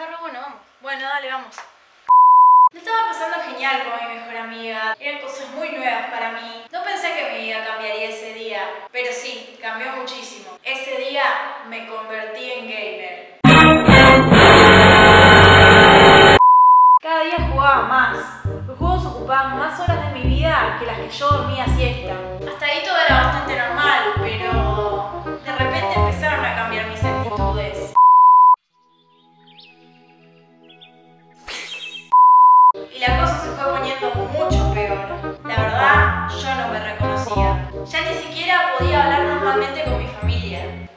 está re bueno, vamos. Bueno, dale, vamos. Me estaba pasando genial con mi mejor amiga. Eran cosas muy nuevas para mí. No pensé que mi vida cambiaría ese día, pero sí, cambió muchísimo. Ese día me convertí en gamer. Cada día jugaba más. Los juegos ocupaban más horas de mi vida que las que yo dormía siesta. Hasta ahí todo era bastante normal, pero de repente empezaron a cambiar mis actitudes. Y la cosa se fue poniendo mucho peor. La verdad, yo no me reconocía. Ya ni siquiera podía hablar normalmente con mi familia.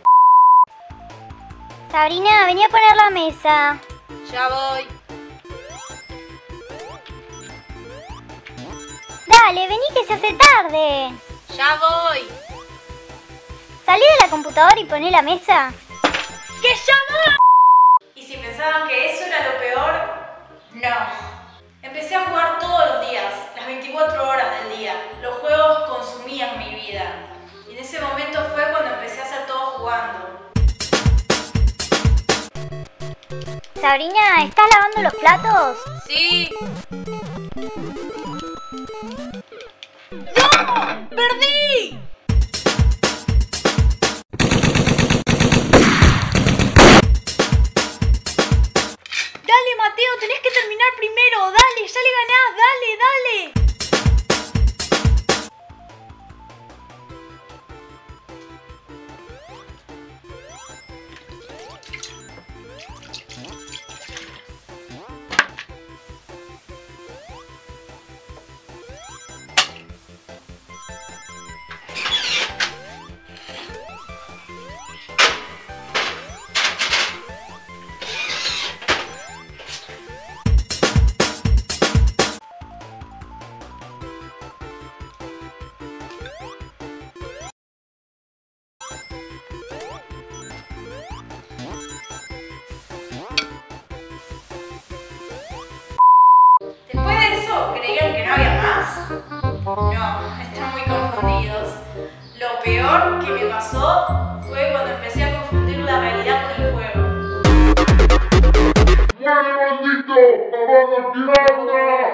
Sabrina, vení a poner la mesa. Ya voy. Dale, vení que se hace tarde. Ya voy. Salí de la computadora y poné la mesa. ¡Que llamó! Y si pensaban que eso era lo peor, no. Empecé a jugar todos los días, las 24 horas del día. Los juegos consumían mi vida. Y en ese momento fue cuando empecé a hacer todo jugando. Sabrina, ¿estás lavando los platos? Sí. ¡No! ¡Perdí! Dale, Mateo, tenés que terminar primero. Dale, ya le ganás. Dale, dale. Después de eso, ¿creían que no había más? No, están muy confundidos. Lo peor que me pasó fue cuando empecé a confundir la realidad con el juego. ¡Muere, maldito! ¡Me van a tirar!